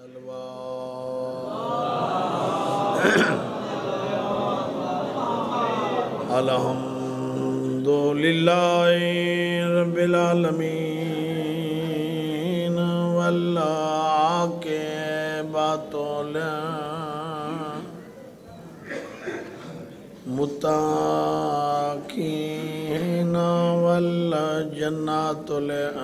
الحمدللہ رب العالمین والعاقبۃ للمتقین والجنۃ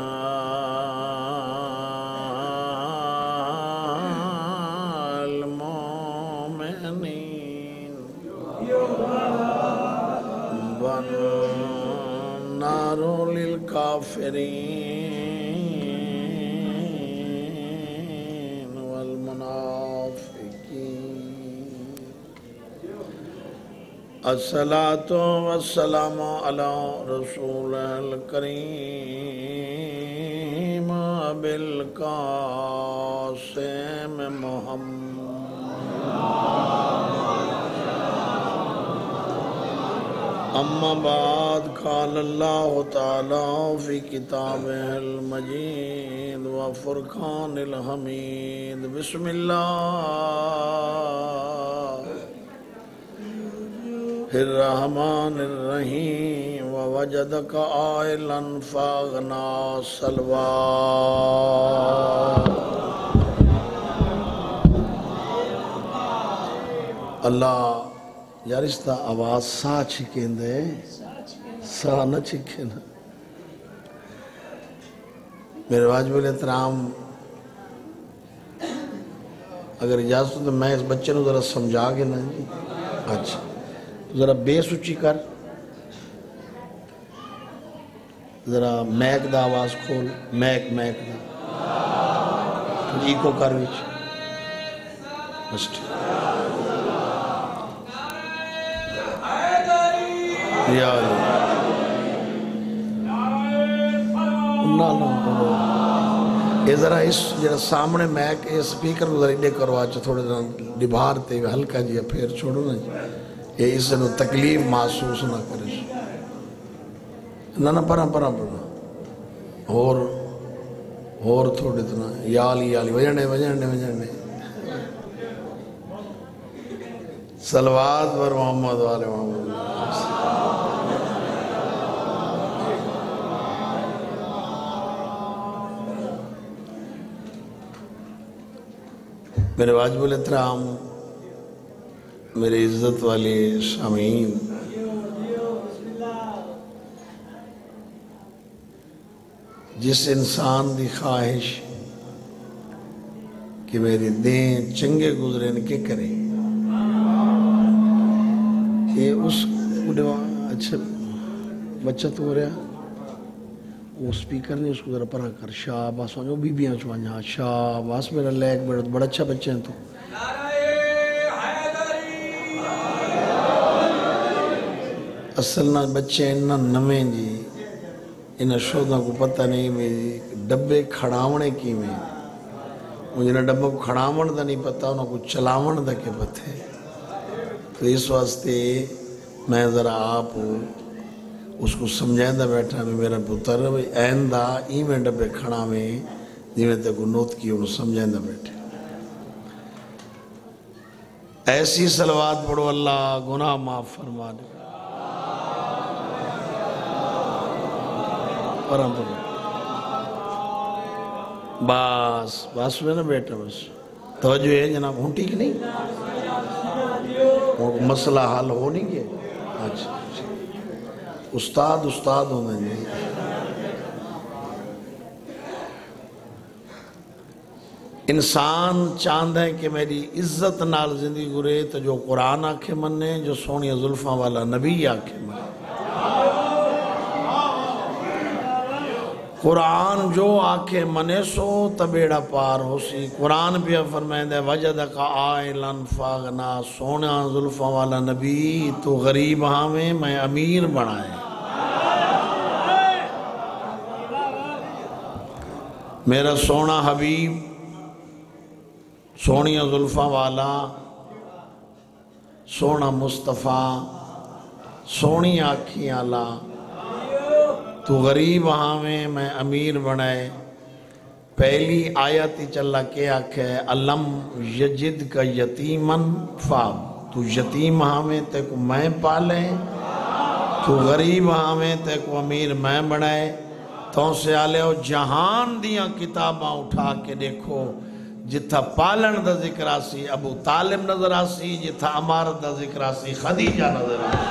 للمؤمنین والنار للکافرین والمنافقین الصلاۃ والسلام علی رسول الکریم بالقاسم محمد اما بعد قال اللہ تعالی فی کتابہ المجید وفرقان الحمید بسم اللہ الرحمن الرحیم ووجدک عائلا فاغنا صلوات اللہ یار اس تا آواز سا چھکیں دے سا نہ چھکیں نا میرے واجب الاحترام اگر اجازت ہو تو میں اس بچے نو ذرا سمجھا گے نا جی اچھا ذرا بیس اچھی کر ذرا میک دا آواز کھول میک دا ایکو کر وچ بس ٹھیک یا یہ ذرا اس جرا سامنے میک یہ سپیکر کو ذرا اڈے کروا چا تھوڑے ذرا ڈبھار تے ہلکا جی پھر چھوڑو نا جی یہ اس نے تکلیف محسوس نہ کرے نہ پرا اور تھوڑے اتنا یالی وجنے صلوات پر محمد والے محمد میرے واجب الاحترام میرے عزت والے سامعین جس انسان دی خواہش کہ میرے دین چنگے گزرے ان کے کریں یہ اس اچھا بچہ تو ہو رہا وہ سپیکر نہیں اس کو ذرا پرا کر شاباس وہ بی بیاں چوانیا شاباس میرا لیک بڑا اچھا بچہ ہیں تو اصل نہ بچے انہا نمیں جی انہا شودہ کو پتہ نہیں میری ڈبے کھڑاونے کی میں مجھے نہ ڈبے کو کھڑاون دا نہیں پتہ انہا کو چلاون دا کے پتہ ہے تو اس واسطے میں ذرا آپ اس کو سمجھائیں دا بیٹھا میں میرا پتر ایندہ ای میں ڈبے کھڑا میں جی میں تے کو نوت کی انہوں سمجھائیں دا بیٹھا ایسی صلوات پڑھو اللہ گناہ معاف فرما دے بس میں نا بیٹا بس توجہ ہے جناب ہوں ٹھیک نہیں مسئلہ حل ہو نہیں گیا اچھا استاد ہونا جی انسان چاند ہے کہ میری عزت نال زندگی گرے تو جو قرآن آکھے مننے جو سونی زلفاں والا نبی آکھے مننے قرآن جو آکھے منے سو تبیڑا پار ہو سی قرآن بھی فرمائیں دے وجدک آئلن فاغنا سونا ظلفہ والا نبی تو غریب ہمیں میں امیر بنائے میرا سونا حبیب سونی ظلفہ والا سونا مصطفیٰ سونی آنکھیں اللہ تو غریب ہاں میں امیر بنائے پہلی آیت چلا کے آکھے علم یجد کا یتیمن فاب، تو یتیم ہمیں تے کو میں پالیں، تو غریب ہمیں تے کو امیر میں بنائے. تو سے آلے ہو جہان دیاں کتاباں اٹھا کے دیکھو، جتھا پالن دا ذکر آسی ابو طالب نظر آسی، جتھا امارت دا ذکر آسی خدیجہ نظر آسی.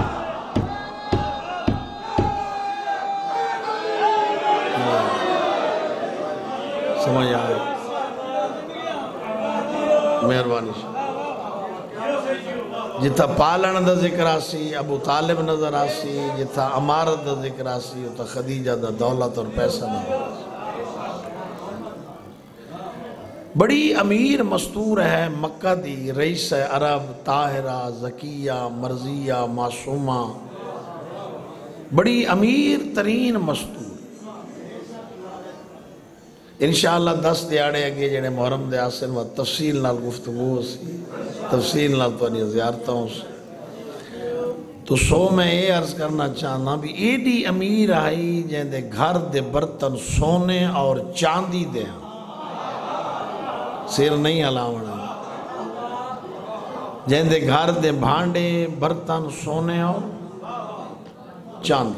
سمجھ آئے؟ مہربانی سے. جتھا پالن دا ذکر آسی ابو طالب نظر آسی، جتھا امارت دا ذکر آسی اتھا خدیجہ دا دولت اور پیسہ نظر آسی. بڑی امیر مستور ہے مکہ دی، رئیس عرب، طاہرہ، زکیہ، مرضیہ، معصومہ، بڑی امیر ترین مستور. انشاءاللہ 10 دیاڑے اگے جڑے محرم دے آسن و تفصیل نال گفتگو سی، تفصیل نال تو انہیں زیارتوں سے. تو میں یہ عرض کرنا چاہنا بھی ایڈی امیر آئی جن دے گھر دے برتن سونے اور چاندی دے ہیں، سیر نہیں علاوہ، جن دے گھر دے بھانڈے برتن سونے اور چاندی.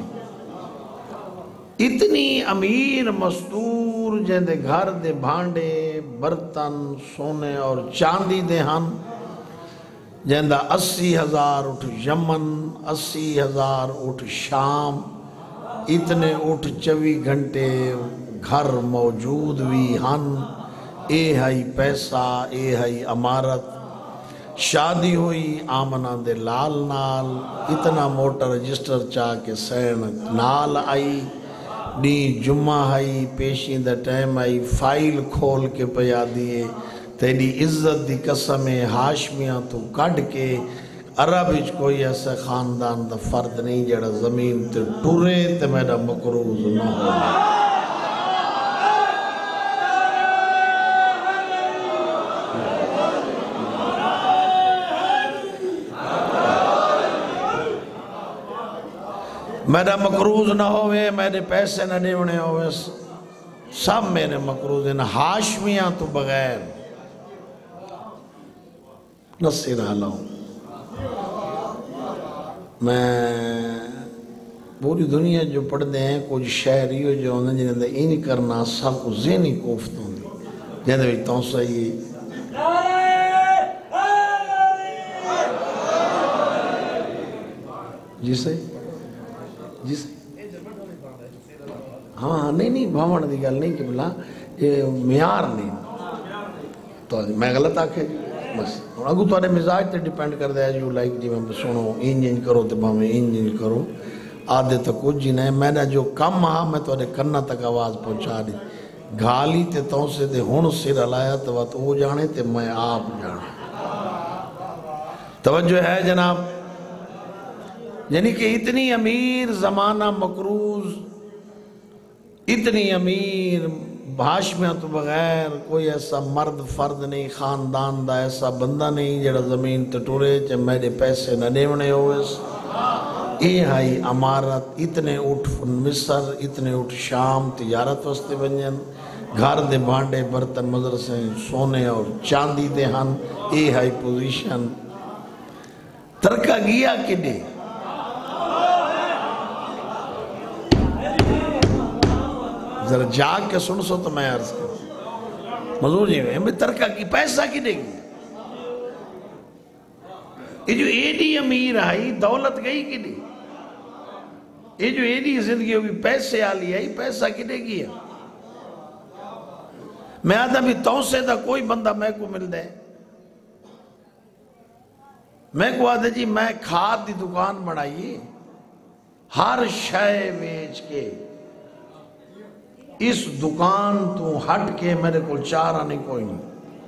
اتنی امیر مستور جن دے گھر دے بھانڈے برتن سونے اور چاندی دے ہن، جن دا 80,000 اٹھ یمن، 80,000 اٹھ شام، اتنے اٹھ 24 گھنٹے گھر موجود بھی ہن. اے ہائی پیسہ، اے ہائی امارت. شادی ہوئی آمنہ دے لال نال، اتنا موٹر رجسٹر چاہ کے سین نال آئی. نی جمعہ آئی، پیشین دا ٹائم آئی، فائل کھول کے پیا دیئے، تیری عزت دی قسم ہاشمیاں تو کڈ کے. عرب اچ کوئی ایسا خاندان دا فرد نہیں جڑا زمین تے ٹورے تے میرا مقروض نہ ہو. میرا مقروض نہ ہوئے، میرے پیسے نہ دیونے ہوئے، سب میرے مقروض ہیں. ہاشمیاں تو بغیر نصیر حالا ہوں. میں پوری دنیا جو پڑھ دے ہیں کچھ شہریوں جو ہونے جنہیں دے این کرنا سب کو ذہنی کوفت ہوں دی جنہیں دے بھی توسہ ہی جسے ہاں نہیں بھاوڑ دی گل نہیں کہ بلا یہ معیار نہیں تو میں غلط آکھے جی بس اگو تو آنے مزاج تے ڈیپینڈ کر دیا جو لائک جی میں سنو انجن کرو تے بھاویں انجن کرو آدھے تو کچھ جی نہیں. میں نے جو کم ہاں میں تو آنے کرنا تک آواز پہنچا دی گھالی تے تو سے تے ہون سر علایا تو وہ جانے تے میں آپ جانے. توجہ ہے جناب؟ یعنی کہ اتنی امیر زمانہ مقروض، اتنی امیر بھاشمیاں تو بغیر کوئی ایسا مرد فرد نہیں، خاندان دا ایسا بندہ نہیں جڑا زمین تے ٹورے چے میرے پیسے نہ دیونے ہوئے. اے ہائی امارت اتنے اٹھ مصر، اتنے اٹھ شام تجارت وستے بنجن، گھر دے بانڈے برتن مدرسے سونے اور چاندی دے ہن. اے ہائی پوزیشن ترکہ گیا کدے ذرا جاگ کے سن سو تو میں عرض کروں مضور جی میں ترکہ کی پیسہ کی دے گی. یہ جو ایڈی امیر آئی دولت گئی کی دے، یہ جو ایڈی زندگی ہوئی پیسے آلی آئی پیسہ کی دے گی. میں آدھا بھی توسے دا کوئی بندہ میں کو مل دے، میں کو آدھا جی میں کھاد دی دکان بنائی ہر شے بیچ کے اس دکان تو ہٹ کے میرے کو چارہ نہیں کوئی نہیں.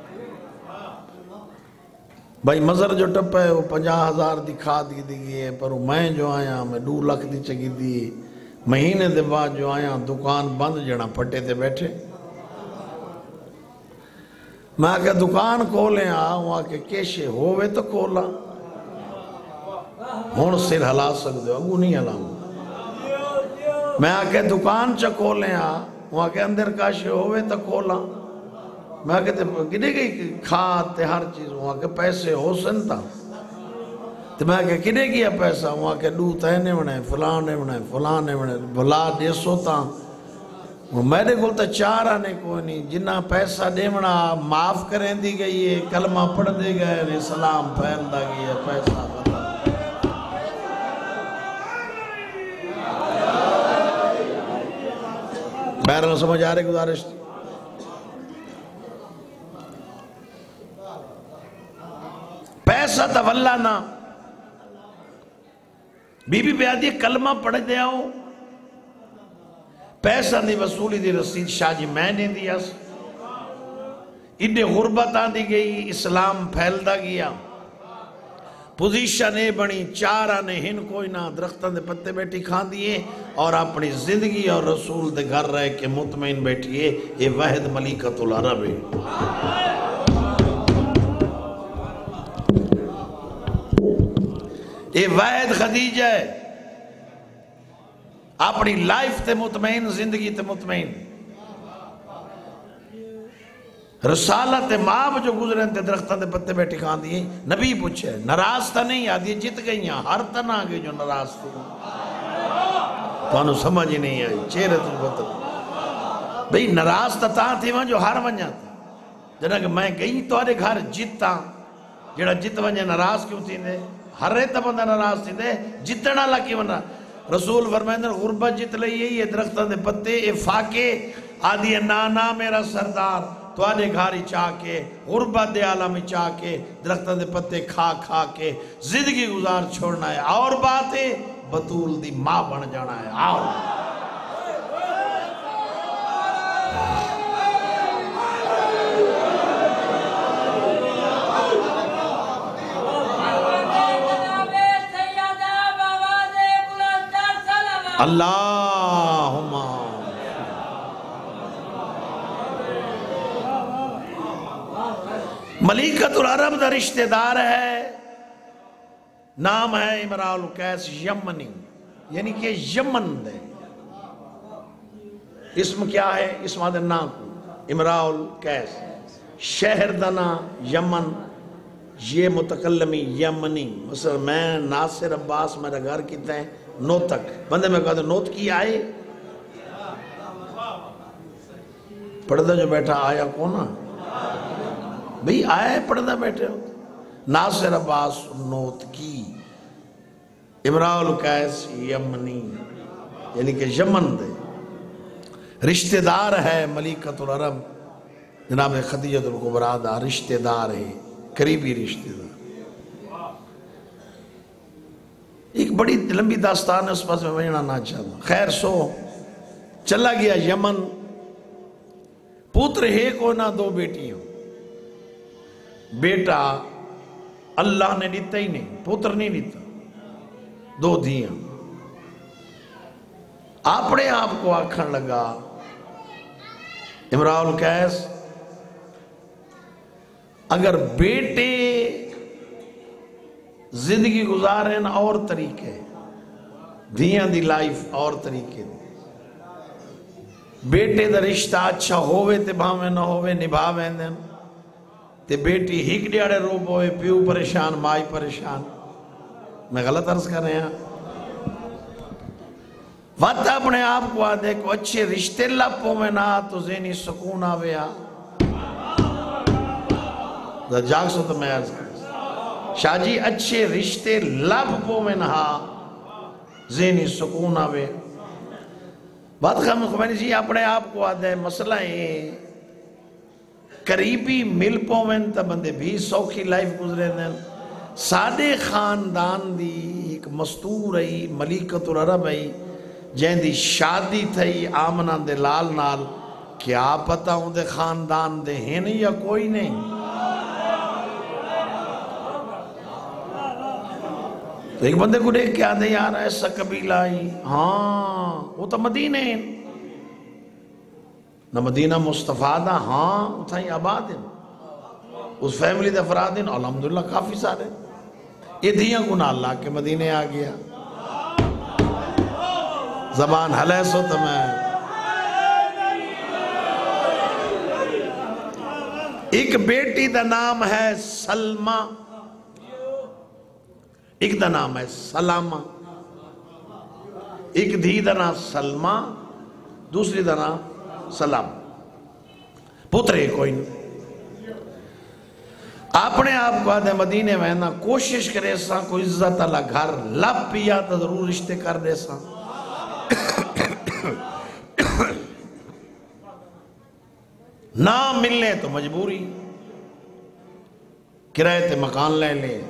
بھائی مزر جو ٹپ ہے وہ 50,000 دی کھاد دی گئی ہے پر میں جو آیا میں 2 لاکھ دی چگی دی. مہینے دے بعد جو آیا دکان بند جنا پٹے تے بیٹھے. میں آکے دکان کھولیں آؤں آکے کیشے ہوئے تو کھولا ہون سر ہلا سکتے ہو اگو نہیں ہلاؤں. میں آکے دکان چا کھولیں وہاں کے اندر کاشے ہوئے تا کھولا میں کہتے کنے گئی کھاد تے ہر چیز وہاں کے پیسے ہو سنتا تو میں کہ کنے گیا پیسہ وہاں کے دو تہنے بنے فلانے بنے بھلا دیسو تا میرے گل تا چار آنے کوئی نہیں جنہ پیسہ دیمنا معاف کریں دی گئی ہے کلمہ پڑھ دے گئے سلام پھیل دا گئی ہے پیسہ ختم بہرحال سمجھ آ رہے گزارش تھی پیسہ تولانا بی بی بیادی کلمہ پڑھ دے آؤ پیسہ دی وصولی دی رسید شاہ جی میں نے دیا انہیں غربت آن دی گئی اسلام پھیلدا گیا پوزیشن بنی چار آنے ہن کوئی نہ درختان دے پتے بیٹھی کھان دیئے اور اپنی زندگی اور رسول دے گھر رہے کے مطمئن بیٹھئے یہ وحد ملیکۃ العرب ہے یہ وحد خدیجہ ہے اپنی لائف تے مطمئن زندگی تے مطمئن رسالت ماب جو گزرے تے درختان دے پتے بیٹھی کھان دیئے نبی پوچھے ناراض تا نہیں آدھی جت گئی ہیں ہر تن آگے جو ناراض تھی تو انہوں سمجھ ہی نہیں آئی چہرے تو بتا بھئی ناراض تا تھی وہاں جو ہر ونجا تھا جنہاں کہ میں گئی تو آرے گھر جتا جڑا جت ونجا ناراض کیوں تھی دے ہر ریتا بندہ ناراض تھی دے جتنا لکی ونجا رسول فرمائندر غربت جت لئی یہ درختان دے پتے اے فاکے آدھی نانا میرا سردار تو آنے گھاری چاہ کے غربت دے عالمی چاہ کے درختان دے پتے کھا کھا کے زندگی گزار چھوڑنا ہے اور باتیں بطول دی ماں بن جانا ہے آؤ اللہم ملیکۃ العرب دا رشتہ دار ہے نام ہے امراء القیس یمنی یعنی کہ یمن دے اسم کیا ہے اسم آدھے نام امراء القیس شہر دنا یمن یہ متکلمی یمنی مثلا میں ناصر عباس میرا گھر کیتا ہے نوتک بندے میں کہا نوت کی آئے پڑھتا جو بیٹھا آیا کونا بھئی آئے پڑھتا بیٹھے ہو ناصر عباس نوت کی امراء القیس یمنی یعنی کہ یمن دے رشتہ دار ہے ملیکۃ العرب جناب خدیجہ الکبریٰ دا رشتہ دار ہے قریبی رشتہ دار ایک بڑی لمبی داستان ہے اس پاس میں بجنا نہ چاہتا خیر سو چلا گیا یمن پوتر ہے کو نہ دو بیٹی ہوں بیٹا اللہ نے دیتا ہی نہیں پوتر نہیں دیتا دو دھیاں اپنے آپ کو آکھن لگا امراء القیس اگر بیٹے زندگی گزاریں اور طریقے دھیاں دی لائف اور طریقے بیٹے دا رشتہ اچھا ہوئے تے بھاویں نہ ہوئے نبھاویں دیں تے بیٹی ہک ڈیاڑے روپ ہوئے پیو پریشان مائی پریشان میں غلط عرض کر رہے ہیں وقت اپنے آپ کو آدھے کو اچھے رشتے لپوں میں نہ تو ذہنی سکون آویا جاگ سو تو میں عرض کر شاہ جی اچھے رشتے لب پو میں نہا ذہنی سکون آوے بات خمینی جی اپنے آپ کو آدھے مسئلہ ہے قریبی مل پو میں تا بندے بھی سوکھی لائف گزرے دیں سادے خاندان دی ایک مستور ہے ملیکۃ العرب ہے جہاں دی شادی تھی آمنہ دے لال نال کیا پتہ ہوں دے خاندان دے ہیں نہیں یا کوئی نہیں تو ایک بندے کو دیکھ کے آدھے یار ایسا قبیلہ ہی ہاں وہ تو مدینہ ہے نہ مدینہ مصطفیٰ دا ہاں اتھا ہی آباد ہیں اس فیملی دے افراد ہیں الحمدللہ کافی سارے یہ دھیاں کو نہ اللہ کے مدینہ آ گیا زبان حلے سو تو میں ایک بیٹی دا نام ہے سلمہ، ایک دا نام ہے سلامہ، ایک دھی دا نام سلمہ، دوسری دا نام سلام، پترے کوئی نہیں۔ اپنے آپ کو آدھے مدینے میں نا کوشش کرے سا کوئی عزت اللہ گھر لب پیا تو ضرور رشتے کر دے سا، نہ ملنے تو مجبوری، کرائے تے مکان لے لے،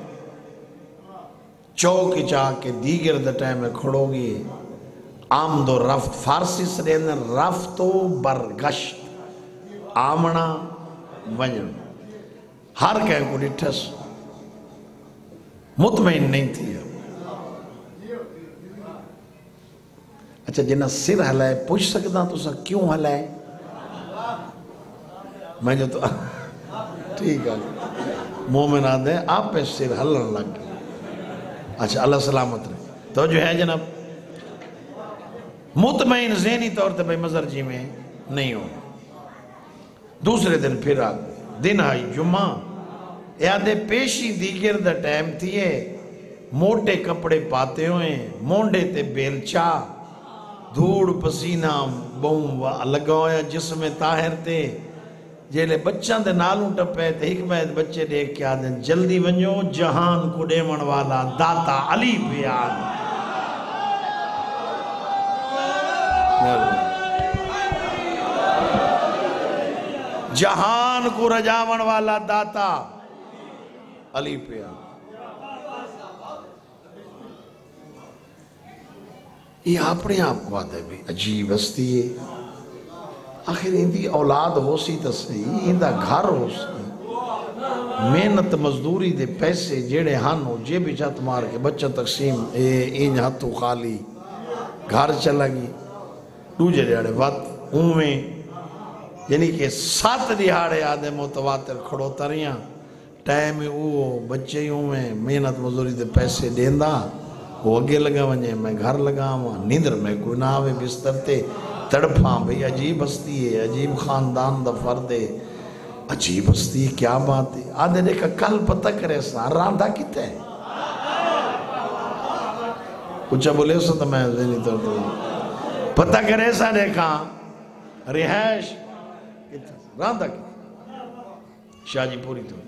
چوکی چاہ کے دیگر دا ٹائم میں کھڑو گی، آمد و رفت، فارسی سے رفت و برگشت، آمنا ونجن، ہر کہیں کو ڈٹھس مطمئن نہیں تھی۔ اچھا جنہ سر ہلائے پوچھ سکتا تو سا کیوں ہلائے؟ میں جو تو ٹھیک ہے مومن آدھے آپ پہ سر ہلن لگ گئے۔ اچھا اللہ سلامت رہے تو جو ہے جناب مطمئن ذہنی طور تے بھائی مظہر جی میں نہیں ہو۔ دوسرے دن پھر آ گئے، دن آئی جمعہ، یادے پیشی دیگر دا ٹائم تھیے، موٹے کپڑے پاتے ہوئے، مونڈے تے بیلچا، دھوڑ پسینہ بہوں لگا ہویا جسم طاہر تے، جیلے بچان دے نالوں ٹپے تے حکمت بچے دیکھ کے آدھیں جلدی ونجو جہان کو ڈیمن والا داتا علی پہ آدھیں۔ جہان کو رجاون والا داتا علی پہ آدھیں۔ یہ اپنے آپ کو آدھے بھی عجیب ہستی ہے، آخر اندی اولاد ہو سی تا صحیح، اندہ گھر ہو سی، محنت مزدوری دے پیسے جیڑے ہن ہو جے بھی جات مار کے بچہ تقسیم این ہاتھو خالی گھر چلا گی دوجہ دیڑے وقت اومیں، یعنی کہ 7 دیہاڑے آدھے متواتر کھڑو تریاں ٹائم او بچے اومیں محنت مزدوری دے پیسے دیندہ، وہ اگے لگا ونجے میں گھر لگا ہوا، نیندر میں کوئی نہ آوے بستر تے تڑپاں بھئی عجیب ہستی ہے، عجیب خاندان دا فرد ہے، عجیب ہستی ہے، کیا بات ہے؟ آدھے دیکھا کل پتہ کرے سا راندہ کتے ہیں؟ کچھ بولے اسا تو میں ذہنی طور پر پتہ کرے سا دیکھا رہائش راندہ کتے شاہ جی پوری طور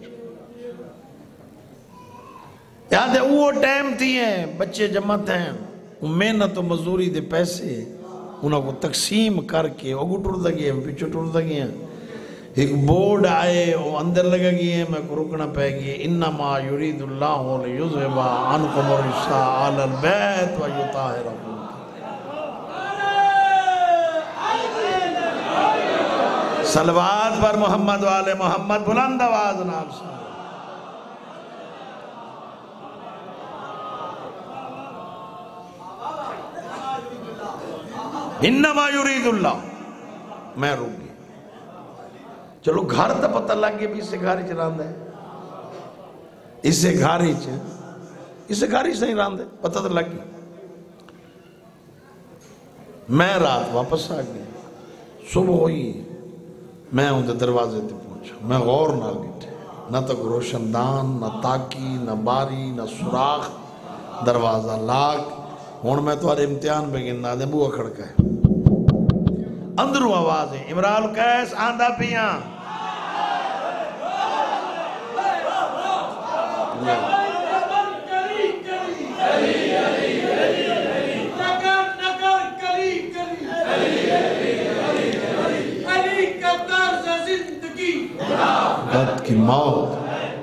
یاد ہے وہ ٹائم تھی ہیں بچے جمعت ہیں محنت و مزدوری دے پیسے انہوں کو تقسیم کر کے اگو ٹور دگی ہیں پیچھو ٹور دگی ہیں، ایک بورڈ آئے وہ اندر لگا گئی ہے میں کو رکنا پہ گئی انما یرید اللہ لیذھب عنکم الرجس اہل البیت ویطہرکم۔ صلوات پر محمد والے محمد بلند آواز نام سے انما یرید اللہ، میں روک گئی۔ چلو گھر تا پتہ لگ گیا بھی اسے گھاری چ راندہ ہے، اسے گھاری چ نہیں راندہ ہے، پتہ تو لگ گیا۔ میں رات واپس آ گئی، صبح ہوئی میں ان دے دروازے تے پہنچا، میں غور نہ گٹھے، نہ تک روشن دان، نہ تاکی، نہ باری، نہ سراخ، دروازہ لاک۔ ہون میں تو آرے امتحان بے گننا دے بوہ کھڑکا ہے، اندروں آواز ہے امرال قیس آندہ پیاں، قد کی موت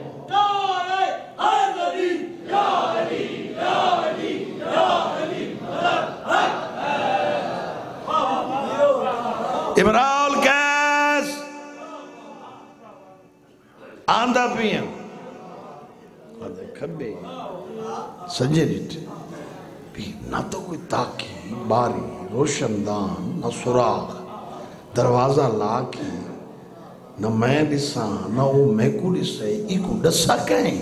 امرال کیس آندہ پیاں آدھے کھبے سجے جٹے بھی نہ تو کوئی تاکی باری روشن دان نہ سراغ دروازہ لاکی نہ میں ڈساں نہ وہ میں کو ڈسے ایکو ڈسا کہیں۔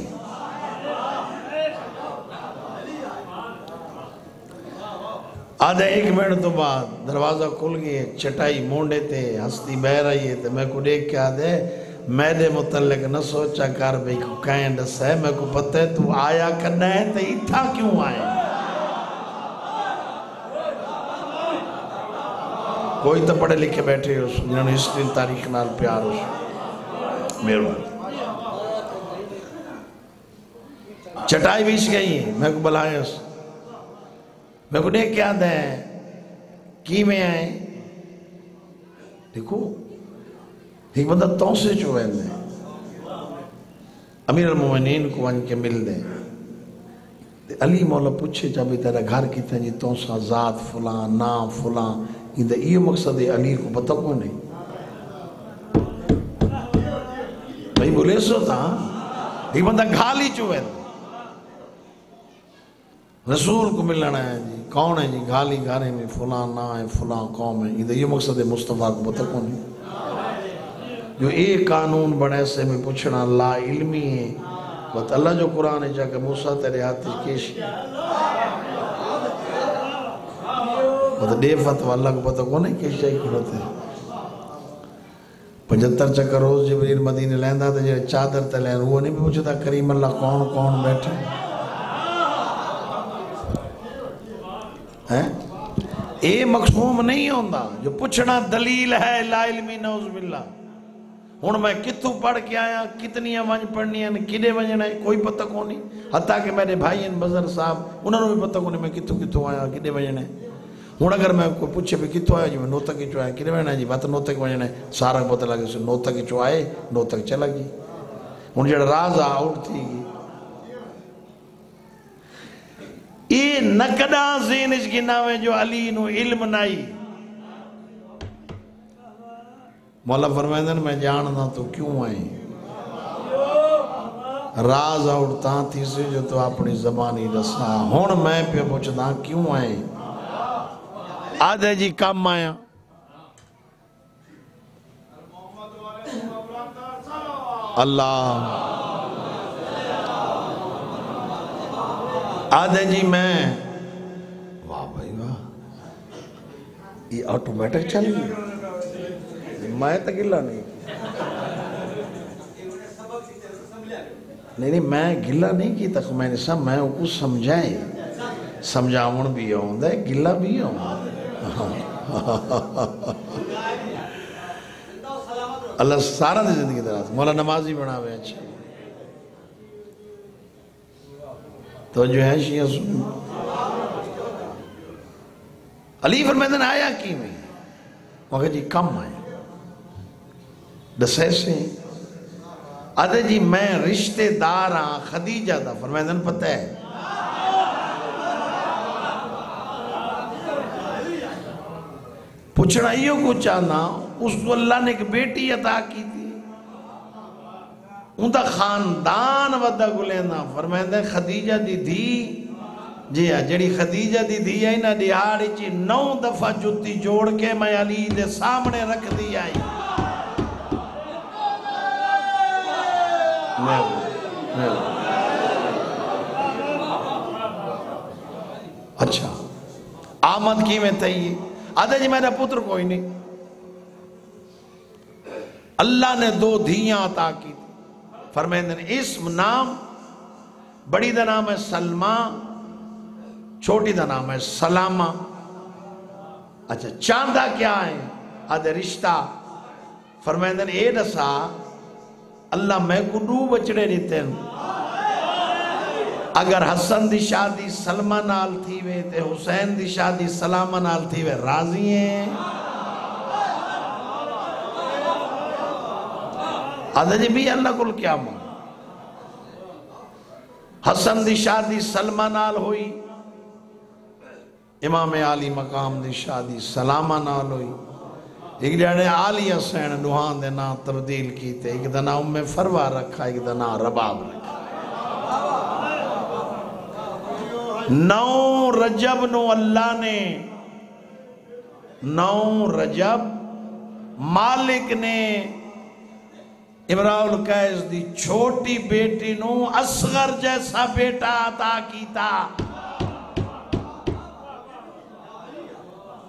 آدھے 1 منٹ تو بعد دروازہ کھل گئے، چٹائی مونڈے تے ہستی بہ رہی ہے تے میں کو دیکھ کے آدھے میرے متعلق نہ سوچا کر بھئی کو کہیں دسے میں کو پتہ ہے تو آیا کرنا ہے تو اتھا کیوں آئے کوئی تو پڑھے لکھے بیٹھے ہو جنہوں نے ہسٹری تاریخ نال پیار ہو مہربان چٹائی بیچ گئی ہے میں کو بلائے اس میں کو دیکھ کیا دیں کی میں آئے دیکھو ایک بندہ توسے جو ہے امیر المومنین کو ان کے مل دیں علی مولا پوچھے جب تیرا گھر کی تھا جی توسا ذات فلان نام فلان یہ مقصد ہے علی کو پتہ کو نہیں بھئی بولے سو تھا ایک بندہ گھالی جو ہے رسول کو ملنا ہے جی کون ہے جی گھالی گھارے میں فلان نا ہے فلان قوم ہے یہ مقصد ہے مصطفیٰ کو پتہ کو نہیں جو ایک قانون بڑے سے میں پوچھنا لا علمی ہے بات اللہ جو قرآن ہے جا کہ موسیٰ تیرے ہاتھ کیش بات دے فتوہ اللہ کو پتہ کو نہیں کیش جائی کرتے 75 چکر روز جبریل مدینہ لیندہ تھا جو چادر تے لین وہ نہیں پوچھتا کریم اللہ کون کون بیٹھے اے مقصوم نہیں ہوندہ جو پوچھنا دلیل ہے لا علمی نعوذ باللہ ہون میں کتوں پڑھ کے آیا کتنی ونج پڑھنی ہیں کدے ونجنا ہے کوئی پتہ کو نہیں حتیٰ کہ میرے بھائی ہیں بزر صاحب انہوں نے بھی پتہ کو نہیں میں کتوں آیا کدے ونجنا ہے ہون اگر میں کوئی پوچھے بھی کتوں آیا جی میں نوتک ہی چو آیا کدے ونجنا ہے جی بات نوتک ونجنا ہے سارا پتہ لگے سے نوتک ہی چو آئے نوتک چلا گئی ہون جڑا راز آؤٹ تھی گی یہ نکڑا زینش کی ناوے جو علی نو علم نائی مولا فرمائدن میں جاننا تو کیوں آئیں راز اڑتا تھی سے جو تو اپنی زبانی رسا ہون میں پہ پوچھتا کیوں آئیں آدھے جی کم آیا اللہ آدھے جی میں واہ بھائی واہ یہ آٹومیٹک چل گئی میں تو گلہ نہیں نہیں میں گلہ نہیں کی تک میں نے سب میں ان کو سمجھائیں سمجھاون بھی ہوں دے گلہ بھی ہوں اللہ سارا دے زندگی دراز مولا نمازی بنا ہوئے اچھے تو جو ہے شیعہ سن علی فرمیدن آیا کی میں مگر جی کم آئے دسے سے آدھے جی میں رشتے دار ہاں خدیجہ دا فرمیدن پتہ ہے پوچھنا ایو کو چاہنا اس کو اللہ نے ایک بیٹی عطا کی تھی ان دا خاندان ودہ گلینا فرمیدن خدیجہ دی دی جی ہاں جڑی خدیجہ دی دی آئی نا دیہاڑی چی 9 دفعہ جتی جوڑ کے میں علی دے سامنے رکھ دی آئی اچھا آمد کی میں تیئے آدھے جی میرا پتر کوئی نہیں اللہ نے 2 دھیاں عطا کی فرمیدن اسم نام بڑی دا نام ہے سلمہ چھوٹی دا نام ہے سلامہ اچھا چاندہ کیا ہے آدھے رشتہ فرمیدن اے دسا اللہ میں کو 2 بچڑے دیتے ہیں اگر حسن دی شادی سلمہ نال تھی وے تے حسین دی شادی سلامہ نال تھی وے راضی ہیں آدھا جی بھی اللہ کل کیا ماں حسن دی شادی سلمہ نال ہوئی امام عالی مقام دی شادی سلامہ نال ہوئی ایک جانے عالی حسین نوحان دے نا تبدیل کی تے ایک دنا ام فروا رکھا ایک دنا رباب رکھا 9 رجب نو اللہ نے 9 رجب مالک نے امراء القیس دی چھوٹی بیٹی نو اصغر جیسا بیٹا عطا کیتا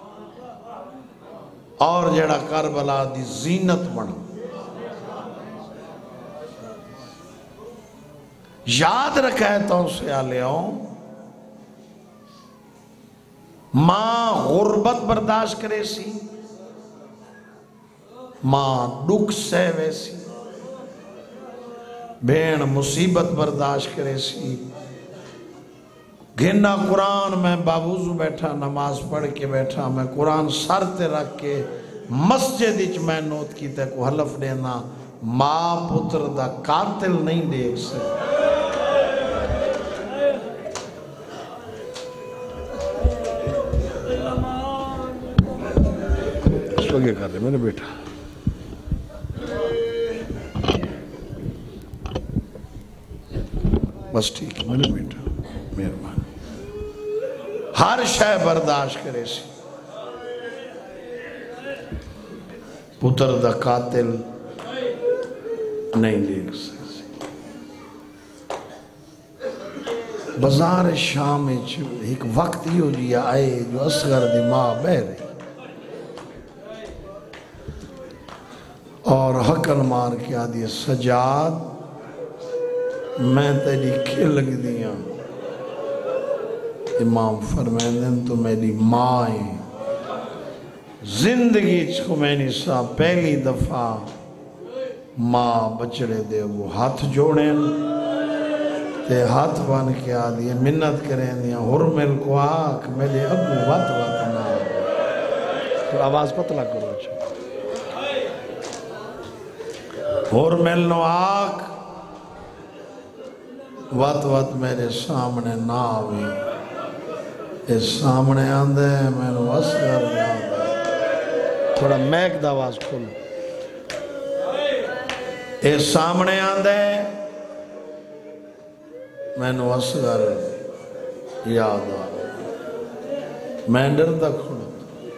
اور جڑا کربلا دی زینت بنا یاد رکھے تو سے آلیاؤں ماں غربت برداشت کرے سی ماں دکھ سے ویسی بین مصیبت برداشت کرے سی گھننا قرآن میں باوضو بیٹھا نماز پڑھ کے بیٹھا میں قرآن سر تے رکھ کے مسجد اچ میں نوت کی تے کو حلف دینا ماں پتر دا قاتل نہیں دیکھ سے اس وقت کر رہے میرے بیٹا بس ٹھیک ہے میرے بیٹا مہربان ہر شے برداشت کرے سی پتر دا قاتل نہیں دیکھ سکتے بازار شام ایک وقت ہی ہو جیا آئے جو اصغر دی ماں بہ رہی اور حقل مار کے آدھی سجاد میں تیری کھل لگ دیا امام فرمائندن تو میری ماں ہے زندگی چھو میں نے سا پہلی دفعہ ماں بچڑے دے وہ ہاتھ جوڑیں تے ہاتھ بان کے آدھی منت کریں دیا حرمل کو آکھ میرے ابو وات وات نہ تو آواز پتلا کرو چھو حرمل نو آکھ وات وات میرے سامنے نہ آوی اس سامنے آندے میں نو اصغر جاندے تھوڑا میک دا آواز کھول اس سامنے آندے میں نو اصغر یاد آوے میں ڈردہ کھڑا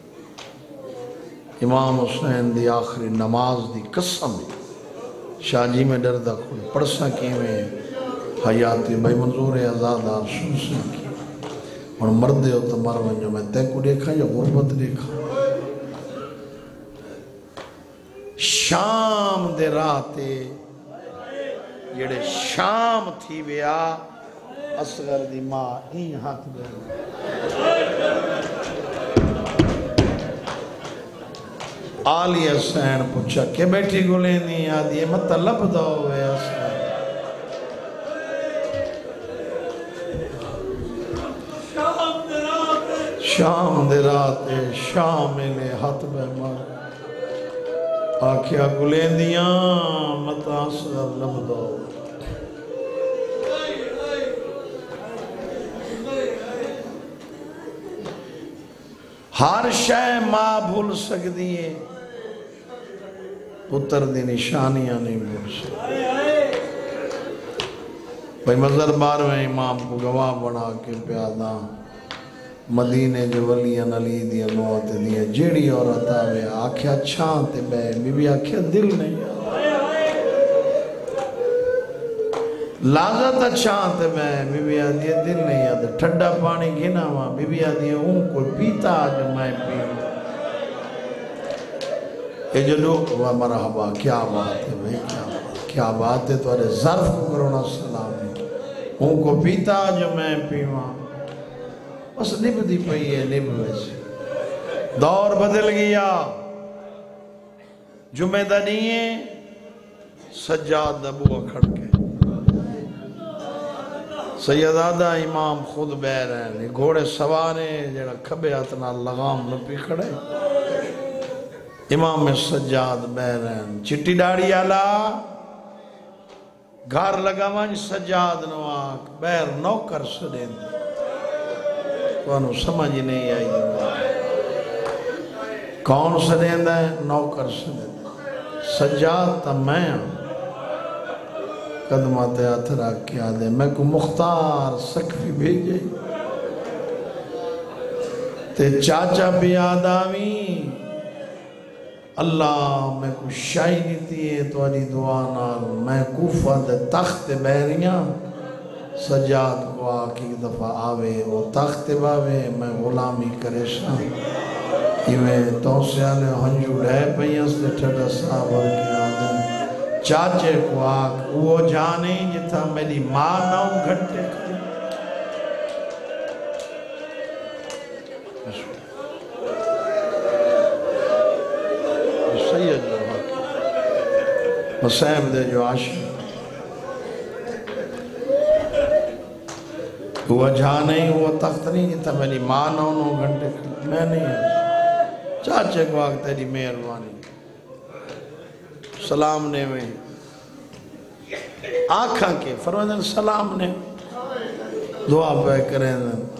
امام حسین دی آخری نماز دی قسم شاہ جی میں ڈردہ کھڑا پڑسا کی میں حیاتی بھائی منظور ازادار سنسن کی اور مردے ہو تو مر ونجو میں تے کو دیکھا یا غربت دیکھا شام دے راتے جڑے شام تھی بیا اصغر دی ماں ہی ہاتھ دے آلی حسین پوچھا کہ بیٹھی گلیں نہیں آدھی مطلب دو ہوئے اصغر شام دے راتے شام میں ہاتھ بے مار آکھیا گلیں دیاں متاثر لب دو ہر شے ماں بھول سکتی ہے پتر دی نشانیاں نہیں بھول سکتی بھائی مزر بار میں امام کو گواہ بنا کے پیادا مدینے جو ولیاں علی دیا نوات دیا جیڑی عورت آوے آکھیا چھانتے بے بی بی آکھیا دل نہیں لازت چھانتے بے بی آدھیا دل نہیں آدھے ٹھڈا پانی گھنا ہوا بی بی آدھیا اون کوئی پیتا جو میں پی اے جو لوگ وہ مرحبا کیا بات ہے بھئی کیا بات ہے تو ارے ظرف کو کرونا سلام ہے اون کو پیتا جو میں پیوا بس نب دی پئی ہے نب ویسے دور بدل گیا جمعہ دا نہیں ہے سجاد ابو کھڑ کے سیدادہ امام خود بہ رہے ہیں گھوڑے سوانے جڑا کھبے اتنا لغام نہ پی کھڑے امام سجاد بہ رہے ہیں چٹی ڈاڑی آلا گھر لگا ونج سجاد نو آکھ بیر نوکر سدین تو انہوں سمجھ نہیں آئی کون سدین ہے نوکر سدین سجاد تا میں قدمات اترا کیا دے میں کو مختار سکفی بھیجے تے چاچا بھی آدامی اللہ میں کو شاہی نیتی ہے تو علی دعانا میں کوفہ دے تخت بہریاں سجاد کو آکھ ایک دفعہ آوے وہ تخت باوے میں غلامی کریشاں ایویں تو سے آلے ہنجو ڈھے پہیاں سے ٹھڑا صاحب اور کیا آدم چاچے کو آگ وہ جانے جتا میری ماں نہ گھٹے کھڑی سید جو حق مسیب دے جو عاشق وہ جانے وہ تخت نہیں جتا میری ماں نہ گھنٹے کھڑی میں نہیں ہے چاچے کو آگ تیری مہربانی سلام نے میں آنکھاں کے فرمائے سلام نے دعا پہ کریں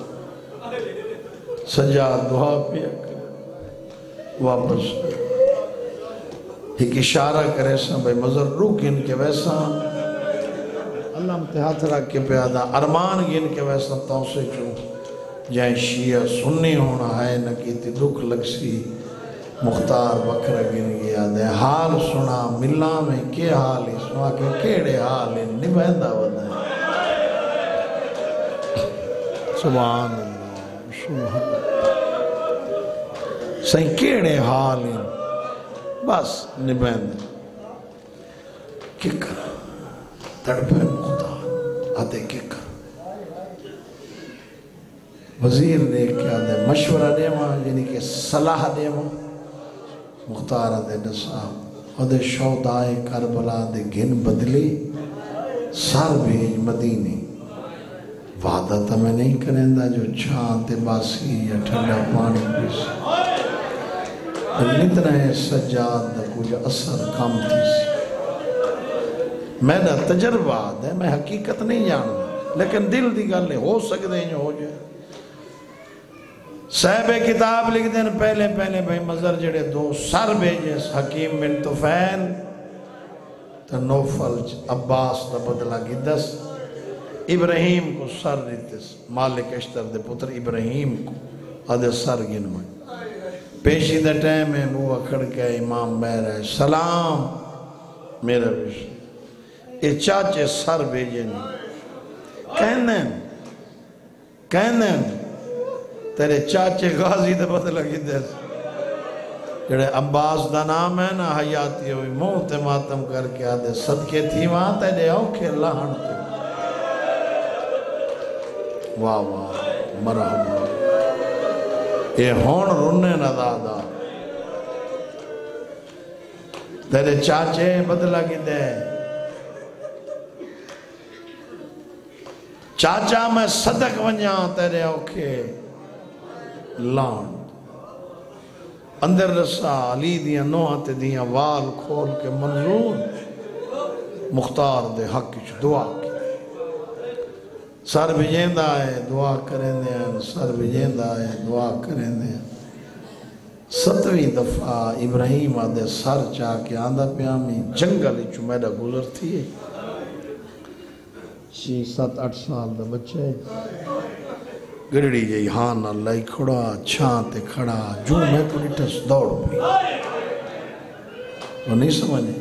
سجاد دعا پہ کریں واپس ایک اشارہ کرے سا بھئی مظہر روح گن کے ویسا اللہ امتحات رکھ کے پیادا ارمان گن کے ویسا توسے چوں جائیں شیعہ سنی ہونا ہے نکیتی دکھ لگ سی مختار بکر گن گیا دے حال سنا ملا میں کے حال اس واقع کیڑے حال نبیندہ ودائیں سبحان اللہ سبحان اللہ سہیں کیڑے حال بس نبیندہ ککر تڑپے مختار آدھے ککر وزیر نے کیا دے مشورہ دے ماں یعنی کہ صلاح دے ماں مختار دے نصاب اور دے شودائے کربلا دے گھن بدلی سار بھیج مدینی وعدہ تا میں نہیں کریں دا جو چھانتے باسی یا ٹھنڈا پانی پیسی نتنا ہے سجاد دا کچھ اثر کم تھی سی میں دا تجربہ دے میں حقیقت نہیں جانتا لیکن دل دی گل ہو سکتے ہیں جو ہو جائے صاحب کتاب لکھ دیں پہلے بھائی مظہر جڑے دو سر بھیجے حکیم بن طفیل تو نوفل عباس دا بدلہ گدس ابراہیم کو سر دیتس مالک اشتر دے پتر ابراہیم کو آدھے سر گن میں پیشی دا ٹائم ہے وہ اکھڑ کے امام بہر ہے سلام میرا بیش یہ چاچے سر بھیجے نہیں کہنے تیرے چاچے غازی دے بدلہ کی دیس جڑے عباس دا نام ہے نا حیاتی ہوئی موت ماتم کر کے آدھے صدقے تھی وہاں تیرے اوکھے لہن تے واہ واہ مرحبا یہ ہون رنے نہ دادا تیرے چاچے بدلہ کی دے چاچا میں صدق ونجا تیرے اوکھے لان اندر رسا علی دیاں نوحت دیاں وال کھول کے منظور مختار دے حق کی دعا کی سر بجیندہ ہے دعا کریں دیں سر بجیندہ ہے دعا کریں دیں 7ویں دفعہ ابراہیم آدھے سر چاہ کے آندھا پیامی جنگل چو میرا گزر تھی 6-7-8 سال دا بچے گرڑی جائی ہاں اللہ کھڑا چھانتے کھڑا جو میں تو نٹس دوڑ بھی وہ نہیں سمجھے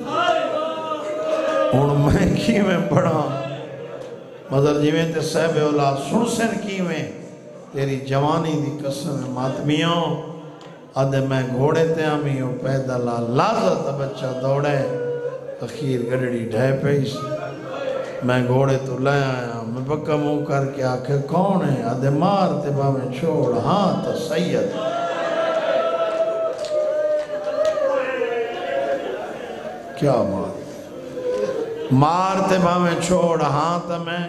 ان میں کی میں پڑھا مدر جی میں تے صحب اولاد سن سن کی میں تیری جوانی دی قسم ماتمیوں آدھے میں گھوڑے تے آمیوں پیدلا لازت بچہ دوڑے اخیر گرڑی ڈھے پیس میں گھوڑے تو لے آیا میں پکا منہ کر کے آکھے کون ہے آدھے مارتے باویں چھوڑ ہاں تو سید کیا مارتے باویں چھوڑ ہاں تو میں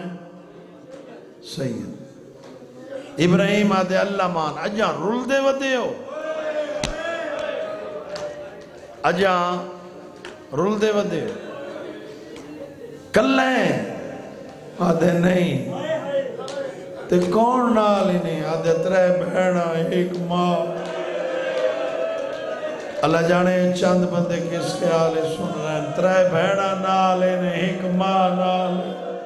سید ابراہیم آدھے اللہ مان اجاں رول دے ودے ہو اجاں رول دے ودے ہو کلیں آدھے نہیں تے کون نال ہی نہیں آدھے 3 بہنا 1 ماں اللہ جانے چند بندے کس خیال سن رہے ہیں 3 بہنا نال ہی نہیں 1 ماں نال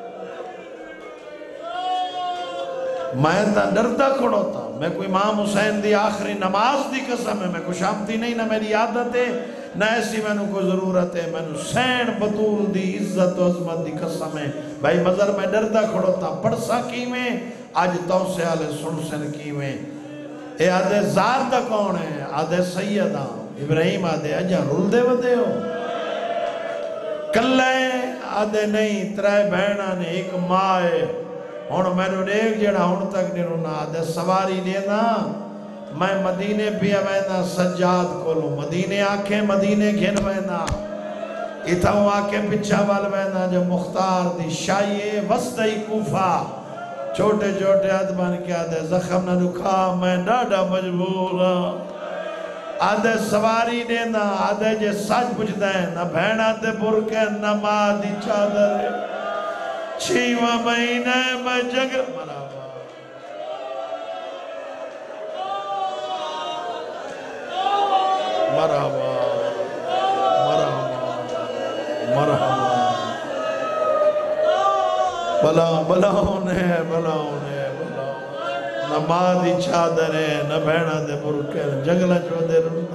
میں تا ڈردا کھڑو تا میں کوئی امام حسین دی آخری نماز دی قسم ہے میں کوئی شامتی نہیں نہ میری عادت ہے نہ ایسی میں نے کوئی ضرورت ہے میں نے سین بطول دی عزت و عظمت دی قسم ہے بھائی مظہر میں ڈردہ کھڑوتا پڑسا کی میں آج توسے آلے سن سن کی میں اے آدھے زاردہ کون ہے آدھے سیدہ ابراہیم آدھے اجا رول دے ودے ہو کلے آدھے نہیں ترے بہنہ نے ایک ماں ہے ہون میں نے ایک جڑا ہون تک نہیں رونا آدھے سواری دینا میں مدینے پیا وینا سجاد کولوں مدینے آنکھیں مدینے گھن وینا اتھاؤں آنکھیں پچھا وال وینا جو مختار دی شائیے وسطی کوفہ چھوٹے چھوٹے ادبان کیا دے زخم نہ رکھا میں ڈاڈا مجبور آدھے سواری دینا آدھے جے سچ پوچھ دیں نہ بھینا تے برکے نہ ماں دی چادر چھیوہ مہینے میں جگر مرحبا مرحبا مرحبا بلا ہونے نہ ماں دی چادر ہے نہ بہنہ دے برکے جنگلہ جو دے رونا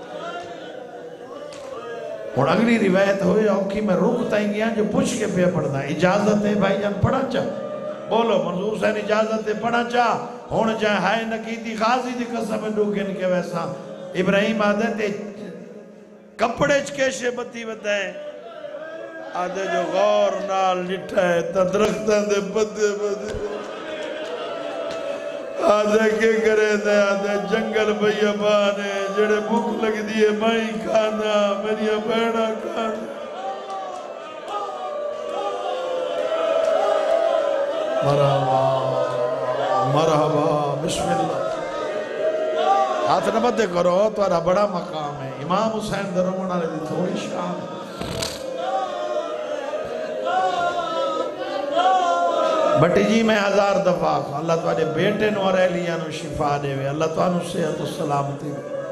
اور اگلی روایت ہوئی اوکی میں رکتا ہی گیا جو پوچھ کے پہ پڑھنا اجازت ہے بھائی جان پڑھا چاہ بولو منظور حسین اجازت ہے پڑھا چاہ ہون جائے ہائے نکیتی خاصی دی قسم ڈوکن کے ویسا ابراہیم آدھے تے کپڑے چکیشے بتی بتائیں آدھے جو غور نال لٹھا ہے تدرختان دے بدے آدھے کے کرے دے آدھے جنگل بیابانے جڑے بھوک لگ دیئے مائی کھانا میری بہنہ کھانا مرحبا مرحبا بسم اللہ ہاتھ نہ بدے کرو توارا بڑا مقام ہے امام حسین درمانہ لے تھوڑی شام بٹی جی میں 1000 دفعہ اللہ تمہارے بیٹے نو اور اہلیہ نو شفا دے وے اللہ تمہارے صحت و سلامتی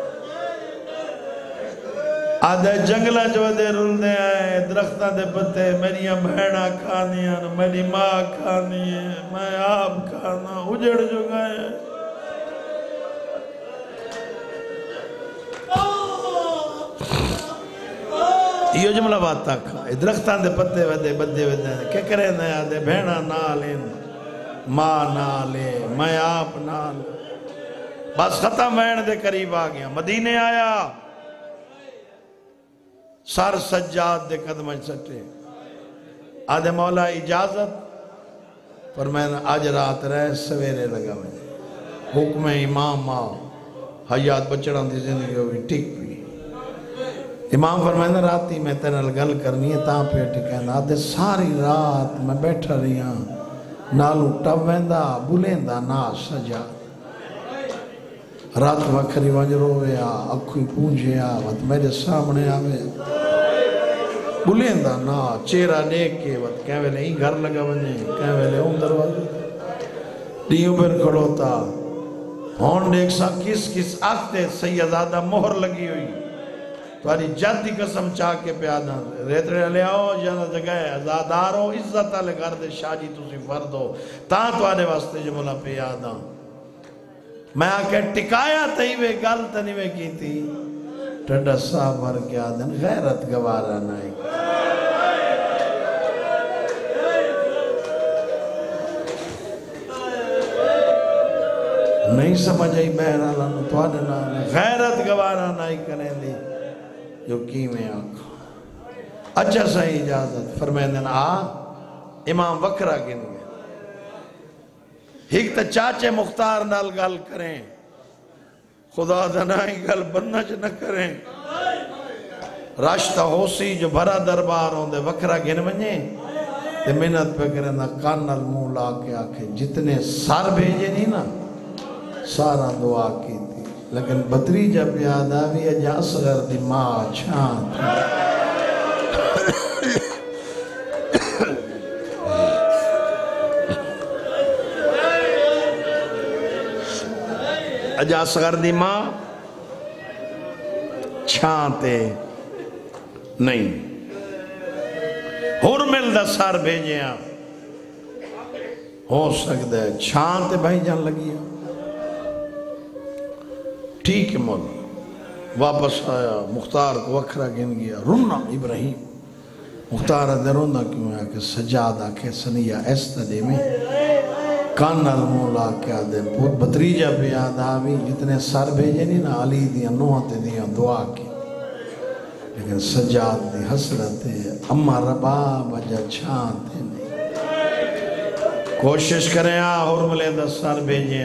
آدھے جنگلہ جو دے رول دے آئے درختہ دے پتے میری بہنہ کھانیاں میری ماں کھانی ہے میں آپ کھانا اجڑ جو گئے یہ جملہ بات تک درختان دے پتے ودے بدے ودے کیا کرے نیا دے بہنہ نالین ماں نالے میں آپ نال بس ختم بہن دے قریب آگیا مدینے آیا سر سجاد دے قدم سٹے آدھے مولا اجازت پر میں آج رات رہے سویرے لگا میں حکم امام ماں حیات بچڑان دی زندگی ہوئی ٹھیک بھی امام فرمائے راتی میں تینل گل کرنی ہے تاں پہ ٹکینا آدھے ساری رات میں بیٹھا رہی ہوں نالو ٹب ویندہ بلیندا نا سجا رات وکھری ونج رویا اکھوئی پونجیا وقت میرے سامنے آوے بلیندا نا چیرہ دیکھ کے وقت کہیں ویلے ہی گھر لگا ونجے کہیں ویلے ہوں دروازے دیوں پر کھڑو تا ہون دیکھ سا کس آختے سیدادہ مہر لگی ہوئی تواری جد دی قسم چاہ کے پیادا ریترے لے آؤ جانا جگہ ہے ازادار ہو عزت آلے گھر دے شاجی تُسی فرد ہو تاں توارے واسطے جملہ پیادا میں آکے ٹکایا تیوے گل تنیوے کی تھی ٹھڈا صاحب بھر کے آدن غیرت گوارا نائی نہیں سمجھ آئی بہرحال تو آدھنا غیرت گوارا نائی کریں دی جو کی میں آنکھا اچھا صحیح اجازت فرمائے دینا امام وکرہ گن گئے ہیک تا چاچے مختار نال گل کریں خدا دنائی گل بننا چھ نہ کریں راشتہ ہوسی جو بھرا دربار ہوندے وکرہ گن بنجیں تے منت پہ کریں نا کان نال موں لا کے آکھے جتنے سار بھیجے نہیں نا سارا دعا کی تھی لیکن بدری جب یاد آوی ہے جا صغر دی ماں چھان اجا صغر دی ماں چھانتے نہیں ہرمل دا سار بھیجے ہیں ہو سکتا ہے چھانتے بھائی جان لگی ہے ٹھیک ہے مولا واپس آیا مختار کو وکھرا گن گیا رونا ابراہیم مختار دے رونا کیوں ہے کہ سجاد آکے سنیا ایستا دے میں کانال مولا کیا دے بہت بطریجہ پہ یاد آوی جتنے سر بھیجے نہیں نا علی دیا نوحتے دیا دعا کی لیکن سجاد دی حسرت ہے اما رباب جا چھانتے نہیں کوشش کریں اور ملے دا سر بھیجیں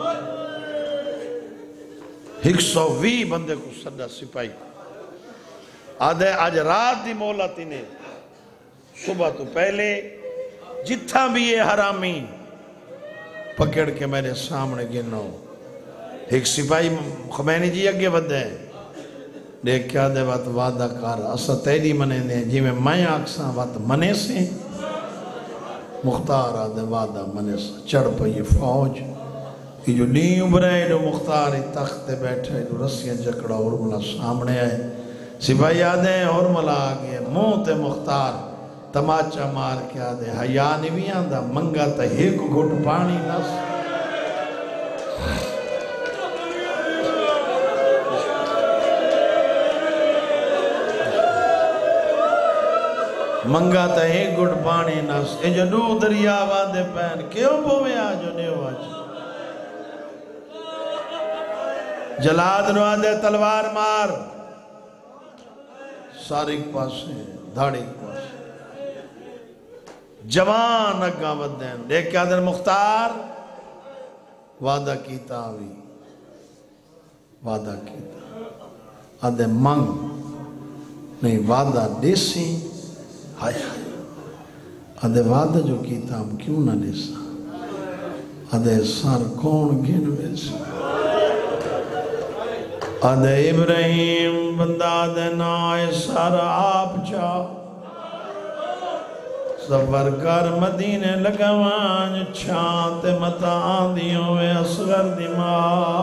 120 بندے کو صدہ سپائی آدھے آج رات دی مولتی نے صبح تو پہلے جتھا بھی یہ حرامی پکڑ کے میرے سامنے گنو ایک سپاہی خمینی جی اگے بدھے دیکھ کیا دے بات وعدہ کار اسا تیری منے دے جی میں آکساں بات منے سے مختار آدھے وعدہ منے سے چڑھ پہ یہ فوج کہ جو نہیں ابرے جو مختار تخت بیٹھے جو رسیاں جکڑا اور ملا سامنے آئے سپاہی آدھے اور ملا آگے منہ تے مختار تماچا مار کے آدھے حیاء نہیں بھی آندھا منگا تا ایک گھٹ پانی نس منگا تا ایک گھٹ پانی نس اے جو دو دریا وادے پین کیوں بوے آجو نیو آج جلاد نو آدھے تلوار مار سارے پاسے دھاڑے پاسے جوان اگا ودین دیکھ کیا دن مختار وعدہ کیتا آوی وعدہ کیتا آدھے منگ نہیں وعدہ دیسی ہائے آدھے وعدہ جو کیتا ہم کیوں نہ دیسا آدھے سار کون گن ویسا آدھے ابراہیم بندہ آدھے نائے سارا آپ چاہ سفر کر مدینے لگوان چھانتے متا آندیوں وے اصغر دی ماں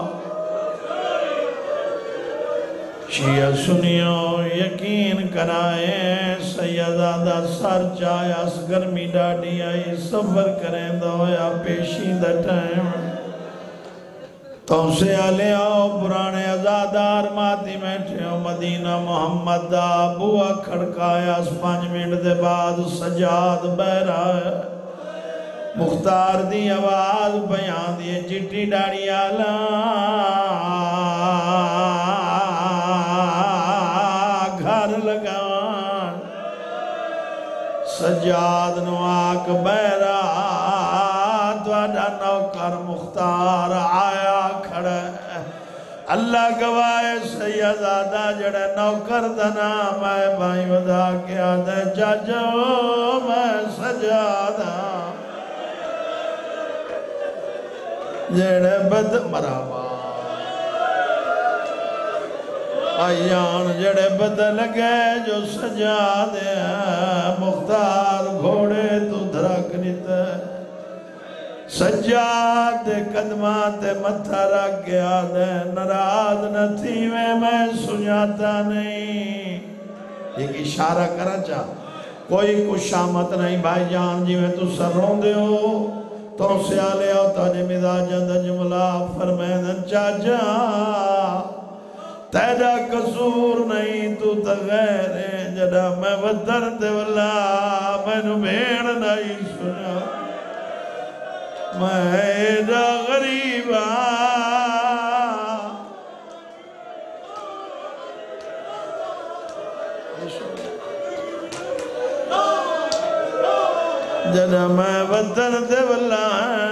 شیعہ سنیوں یقین کرائے سیدادہ سر چاہے اصغر می ڈاڈی آئی سفر کریں دو یا پیشی دا ٹائم تو سے آلے آؤ پرانے ازادار ماتی بیٹھے ہو مدینہ محمد دا بوا کھڑکایا اس 5 منٹ دے بعد سجاد بہرا ہے مختار دی آواز بیان دیئے چٹی ڈاڑی آلا گھر لگان سجاد نو آک بہرا دوڑا نوکر مختار آیا کھڑا اللہ گوائے سیدادہ جڑے نوکر دنا میں بھائی ودا کیا دے چاچو میں سجادہ جڑے بد مرابا آیان جڑے بد لگے جو سجادے مختار گھوڑے تو دھرک نیتے سجاد قدمات متھا رکھ گیا دے نراز نہ تھی میں سناتا نہیں ایک اشارہ کرا چاہ کوئی کچھ شامت نہیں بھائی جان جی میں تو سر رون دے ہو تو سے آلے آؤ تانے مزاجہ دا جملہ فرمائن چاچا تیرا قصور نہیں تو تغیر ہے جڑا میں ودر دے واللہ میں نو بھیڑ نہیں سنا میرا غریبا جنا میں ودر دے واللہ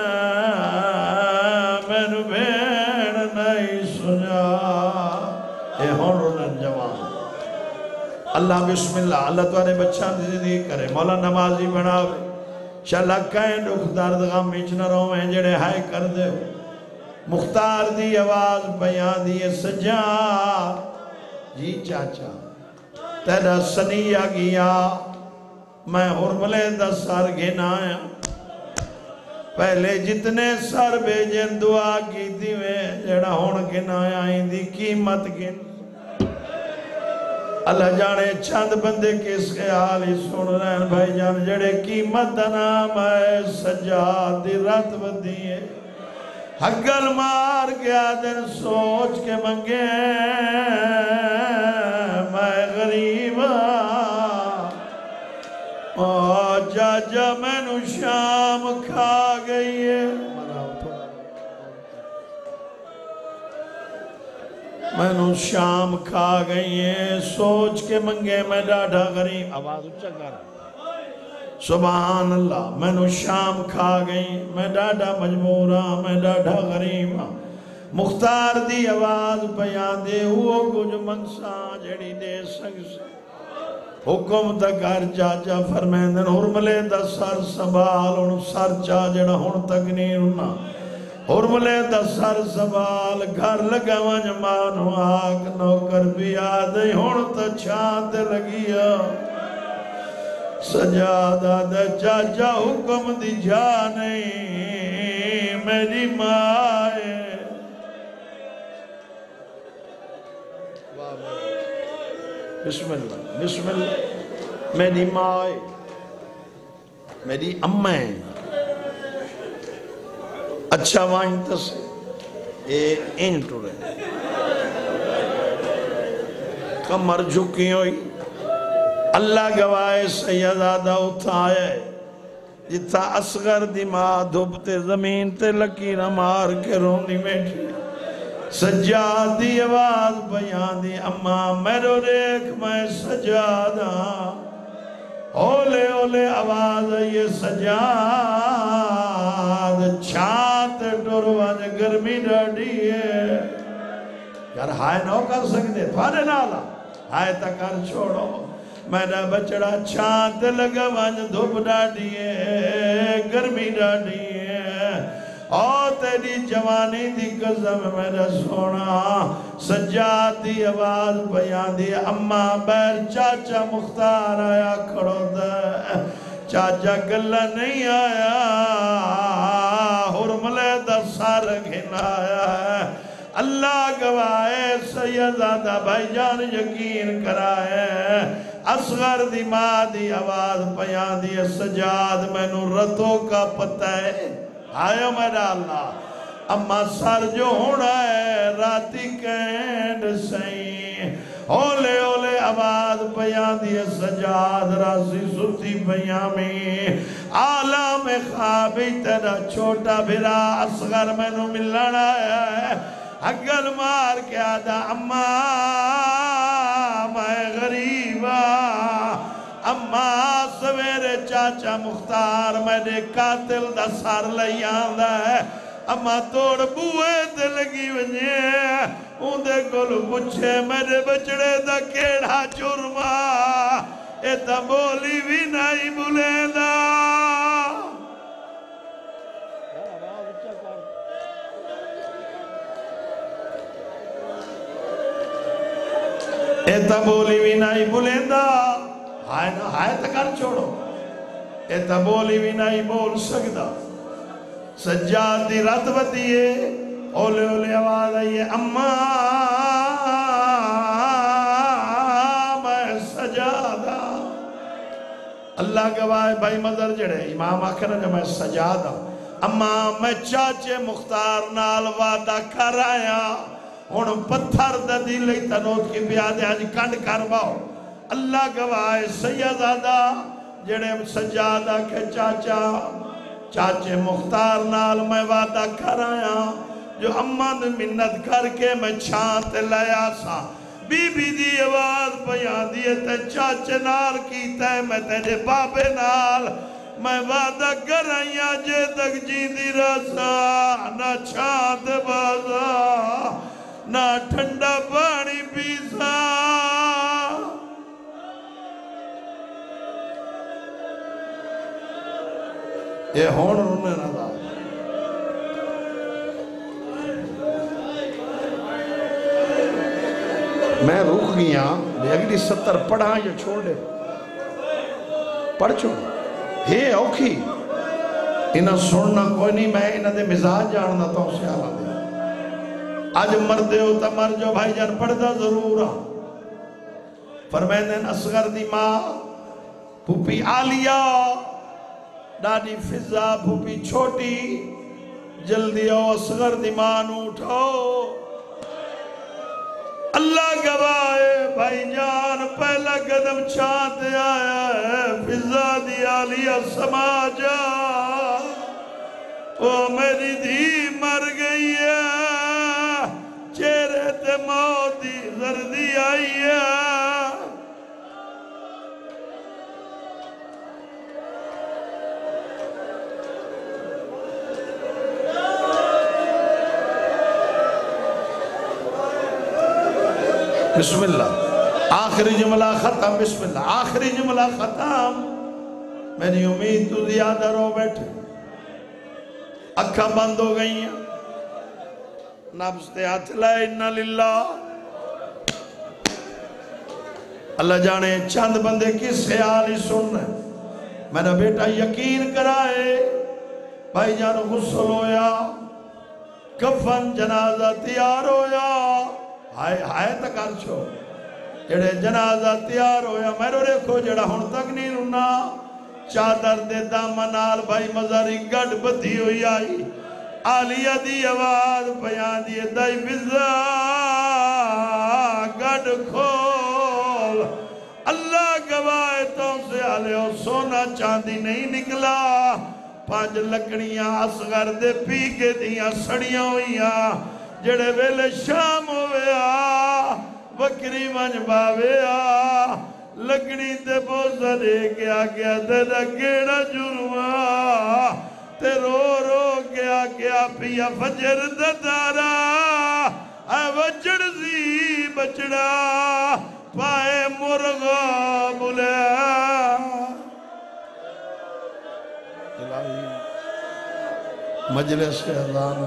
میں نو بھیڑ نہیں سنا اے ہونن جوان اللہ بسم اللہ اللہ توانے بچہ زندگی کرے مولا نمازی بناوے شاءاللہ کہیں دکھ درد غم اچھنا رویں جڑے ہائے کر دے مختار دی آواز بیان دی سجاد جی چاچا تیرا سنیہ گیا میں حرملے دا سر گھنا آیا پہلے جتنے سر بیجن دعا کی دیوے جڑا ہون گھنا آیا ہی دی قیمت گھن اللہ جانے چند بندے کس خیال ہی سن رہے ہیں بھائی جان جڑے قیمت نام ہے سجاد دی رات بدی ہے حقل مار گیا دن سوچ کے منگے میں غریبا جا میں نو شام کھا گئی ہے میں نو شام کھا گئی ہے سوچ کے منگے میں ڈاڑھا غریب آواز اچھا کر سبحان اللہ میں نو شام کھا گئی میں ڈاڑھا مجبورا میں ڈاڑھا غریبا مختار دی آواز بیان دے وہ کچھ منسا جڑی دے سنگ سے حکم تک ہر چاچا فرمیندن حرملے دا سر سنبھال ان سر چاچڑا ہون تک نہیں رنا حرملے دا سر سنبھال گھر لگا ونجمانو آگ نوکر بھی آدھے ہون تا چھانت لگیا سجادہ دا چاچا حکم دی جانے میری مائے بسم اللہ بسم اللہ میری مائے میری امیں اچھا وائن تسے اے انٹو رہے کمر جھکی ہوئی اللہ گوائے سیدادہ اٹھائے جتا اصغر دماغ دھوپتے زمین تے لکیر مار کے رونی بیٹھی سجاد دی آواز بیان دی اماں میرو دیکھ میں سجادہ اولے اولے آواز یہ سجاد چھانت ٹروان گرمی ڈاڑی ہے یار ہائے نو کر سکتے تھوڑے نالا ہائے تکر چھوڑو میرا بچڑا چھانت لگا وان دھوپ ڈاڑی ہے گرمی ڈاڑی ہے اور تیری جوانی دی قسم میرا سونا سجاد دی آواز بیان دی اماں بیر چاچا مختار آیا کھڑو دے چاچا گلہ نہیں آیا حرملے دا سار گھن آیا ہے اللہ گوائے سیدادہ بھائی جان یقین کرائے اصغر دی ماں دی آواز بیان دی سجاد میں نو رتوں کا پتہ ہے آیا میرا اللہ اما سر جو ہونا ہے راتی کینڈ سائیں اولے اولے آواز بیان دی سجاد راسی ستی بیان میں عالم خوابی تیرا چھوٹا بھرا اصغر میں نو ملنا ہے اگل مار کے آدھا اماں میں غریبا اماں سویرے چاچا مختار میں نے قاتل دا سار لئی آندہ ہے اماں توڑ بوئے تے لگی ونجے اندے گل پچھے میرے بچڑے دا کیڑا چرما ایتا بولی بھی نہیں بولے دا ایتا بولی بھی نہیں بولے دا ہائے تکر چھوڑو ایتا بولی بھی نہیں بول سکتا سجاد دی رات بتیے اولے اولے آواز آئیے اماں میں سجادہ اللہ گواہ بھائی مدر جڑے امام آکھنا جو میں سجادہ اماں میں چاچے مختار نال وعدہ کر آیا ہون پتھر دا دل لئی تنوت کی بیادے آج کنڈ کر باؤ اللہ گواہ سیدادہ جڑے سجادہ کے چاچے مختار نال میں وعدہ کر آیا جو اماں نے منت کر کے میں چھانت لیا سا بی بی دی آواز بیان دیئے تے چاچے نال کیتا ہے میں تیرے بابے نال میں وعدہ کر آیا جے تک جی دی رسا نہ چھانت بازا نہ ٹھنڈا پانی پیسا یہ ہون رونے نہ دا میں رک گیا اگلی 70 پڑھا یا چھوڑ دے پڑھ چھوڑ ہے اوکھی انہاں سننا کوئی نہیں میں انہاں دے مزاج جاننا تو اسے آلہ دے آج مردے ہو تا مر جو بھائی جان پڑھ دا ضرورا فرمیدن اصغر دی ماں پھوپی آلیا ڈاڈی فضا پھوپی چھوٹی جلدی آؤ اصغر دی ماں نو اٹھاؤ اللہ گواہ بھائی جان پہلا قدم چھانتے آیا ہے فضا دی آلیا سماجا وہ میری دھی مر گئی ہے چہرے تے موت بسم اللہ آخری جملہ ختم بسم اللہ آخری جملہ ختم میری امید تو زیادہ رو بیٹھے اکھا بند ہو گئی ہیں نفس تے ہاتھ لائے انہا للہ اللہ جانے چند بندے کس خیال ہی سن رہے میرا بیٹا یقین کرائے بھائی جانو غسل ہویا کفن جنازہ تیار ہویا ہائے تک آرچو جڑے جنازہ تیار ہویا میرے ریکھو جڑا ہون تک نہیں رنا چادر دے دامنال بھائی مزاری گڑ بدھی ہوئی آئی آلیہ دی آواز پیان دی دائی بزا گڑ کھول اللہ گواہ تو سے آلے ہو سونا چاندی نہیں نکلا 5 لکڑیاں اصغر دے پی کے دیاں سڑیاں ہوئیاں جڑے ویلے شام ہویا بکری منج باویا لکڑی تے بوزہ دے گیا گیا تے گیڑا جروا تے رو رو گیا پیا فجر ددارا اے وجڑ زی بچڑا پائے مرغا بولے مجلس اعلان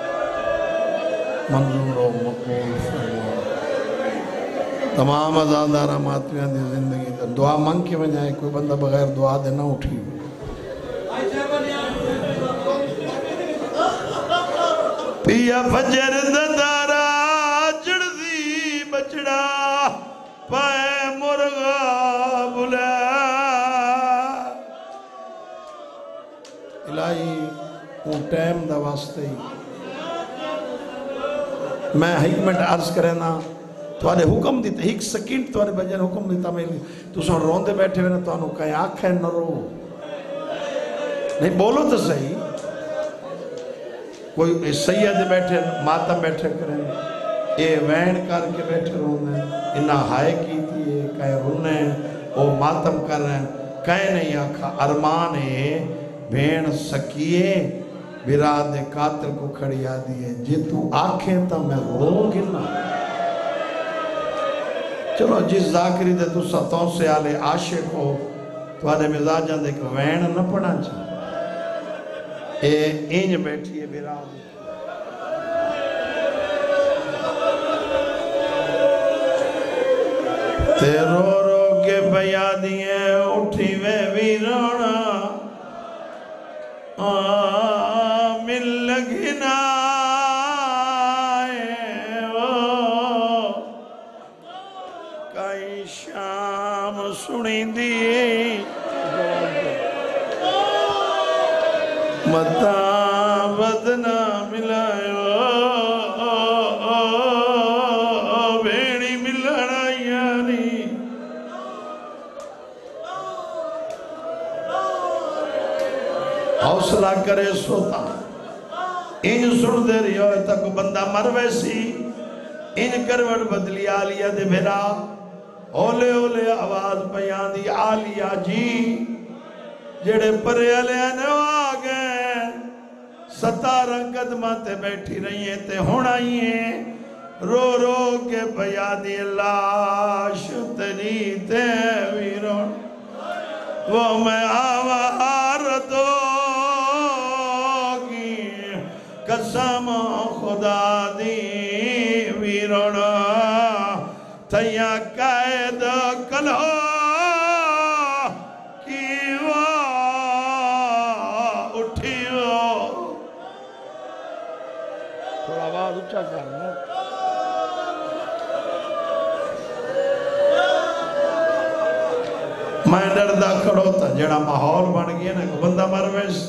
منظور و مقبول فرما تمام ازادارہ ماتویاں دی زندگی دا دعا منگ کے بجائے کوئی بندہ بغیر دعا دے نہ اٹھی پیا فجر ددارا جڑزی بچڑا پائے مرغا بلے الہی وہ ٹائم دا واسطے ہی میں حکمت عرض کرنا توارے حکم دیتے ایک سیکنڈ توارے بجر حکم دیتا میں تو سن روندے بیٹھے ہوئے تو انہوں کہیں آنکھیں نہ رو نہیں بولو تو صحیح کوئی سید بیٹھے ماتم بیٹھے کریں اے وین کر کے بیٹھے روندے انہا ہائے کی تھی کہیں رونے او ماتم کر رہے ہیں کہیں نہیں آنکھا ارمانے بھین سکیے براد قاتل کو کھڑی آدھی ہے جی تو آنکھیں تا میں رو گنا چلو جس ذاکری دے تو ستوں سے آلے عاشق ہو تو آنے مزاجان دے کہ وین نہ پڑھا چاہے اے انج بیٹھی ہے براد تے رو رو کے پیا دیئے اٹھی میں بھی رونا مل لگنا کئی شام سنی دی متا بدنا ملائیو بھیڑی ملنا یعنی حوصلہ کرے سوتا ان سن دے رہی ہوئے تک بندہ مر ویسی ان کروڑ بدلی آلیہ دے بھیرا اولے اولے آواز بیان دی آلیہ جی جڑے پرے علیہ نے آگئے 17 قدمہ تے بیٹھی رہی ہیں تے ہونا ہی ہیں رو رو کے بیان دی لاش تنی تے ویرون وہ میں آوار دو قسم خدا دی ویرونا تیاں قائد کلو کیوا اٹھیو تھوڑا آواز اچھا کرنا میں ڈردہ کھڑو تا جڑا ماحول بن گیا نا کہ بندہ مرویش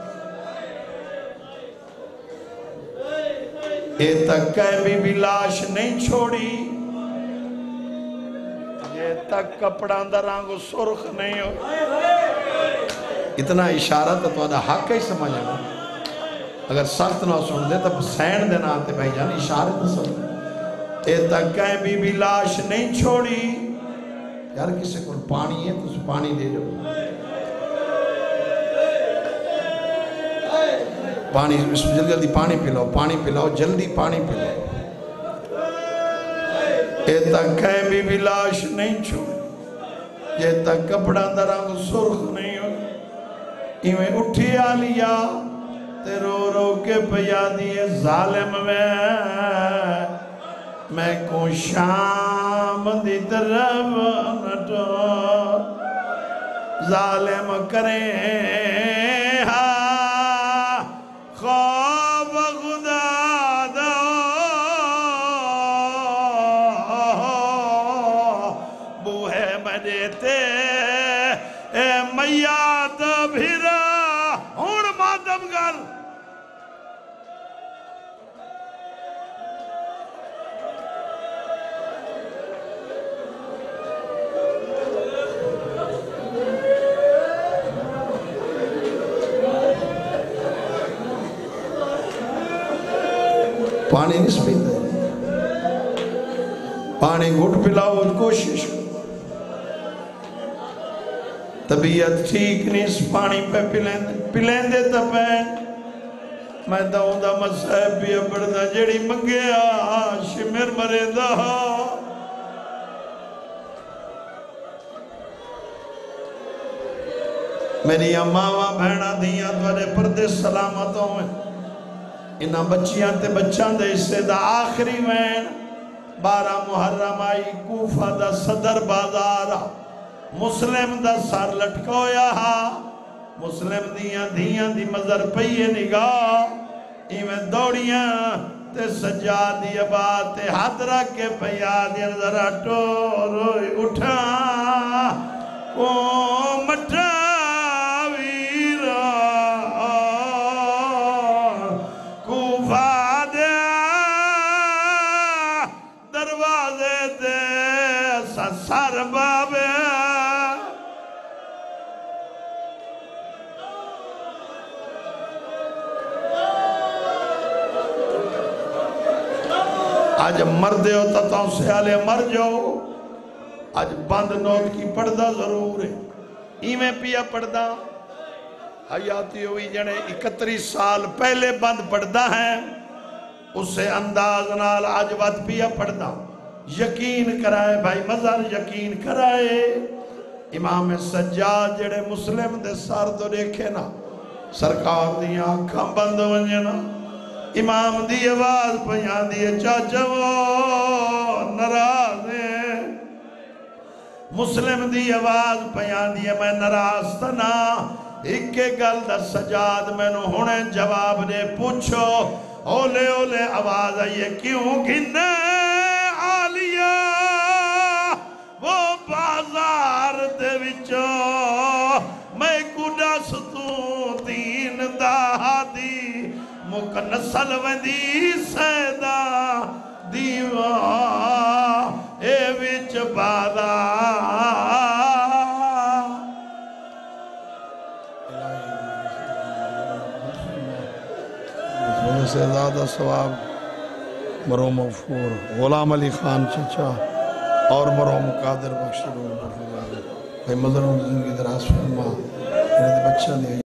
اے تک کہیں بھی لاش نہیں چھوڑی یہ تک کپڑا اندر آنگو سرخ نہیں ہو اتنا اشارہ تو آدھا حق ہی سمجھا نا اگر سخت نہ سن دے تب سین دینا آتے بھائی جان اشارہ تو سن اے تک کہیں بھی لاش نہیں چھوڑی یار کسی کو پانی ہے تو اس پانی دے دو پانی جلدی جلدی پانی پلاؤ جلدی پانی پلاؤ اے تک کہیں بھی بلاش نہیں چھوڑ یہ تک کپڑا درنگ سرخ نہیں ہو ایویں اٹھی آلیا تے رو رو کے پیا دیے ظالم میں کو شام دی طرف نٹو ظالم کریں خواب خدا دو بوہے مجھے اے میاد بھیرا ہون مادم گل پانی نہیں سپیتا پانی گھٹ پلاؤ کوشش طبیعت ٹھیک نہیں اس پانی پہ پلین دے تپین میں داؤں دا مسائب بھی اپڑنا جڑی منگیا شمر مرے دا میری اماں بہنہ دیاں دوارے پردے سلامتوں میں انہاں بچیاں تے بچاں دے اسے دا آخری وین 12 محرم آئی کوفہ دا صدر بازارا مسلم دا سار لٹکویا مسلم دیاں دی مزر پئیے نگاہ ایمیں دوڑیاں تے سجادی ابا تے ہاتھ رکھ کے پیادی ذرا ٹوروئی اٹھا او مٹھا سر بابے آج مردے ہو تتاؤں سے آلے مر جاؤ آج بند نوت کی پردہ ضرور ہے ایمیں پیا پردہ حیاتی ہوئی جنے 31 سال پہلے بند پردہ ہیں اسے انداز نال آج وقت پیا پردہ یقین کرائے بھائی مزار یقین کرائے امام سجاد جڑے مسلم دے سار تو دیکھے نا سرکار دی آنکھاں بند ونجنا امام دی آواز پہیان دی چاچا وہ نرازے مسلم دی آواز پہیان دی میں نراز تنا ایک گل دا سجاد میں نو ہونے جواب دے پوچھو اولے اولے آواز آئیے کیوں گھنے وہ بازار دے وچو میں کڈا ستوں دین دا دی مک نسل وندی سیدہ دیوہ اے وچ بازار سے زیادہ ثواب مرحوم غفور غلام علی خان چچا اور مرحوم قادر بخش بھائی مظلوم زندگی دراز فرما میرے بچہ دے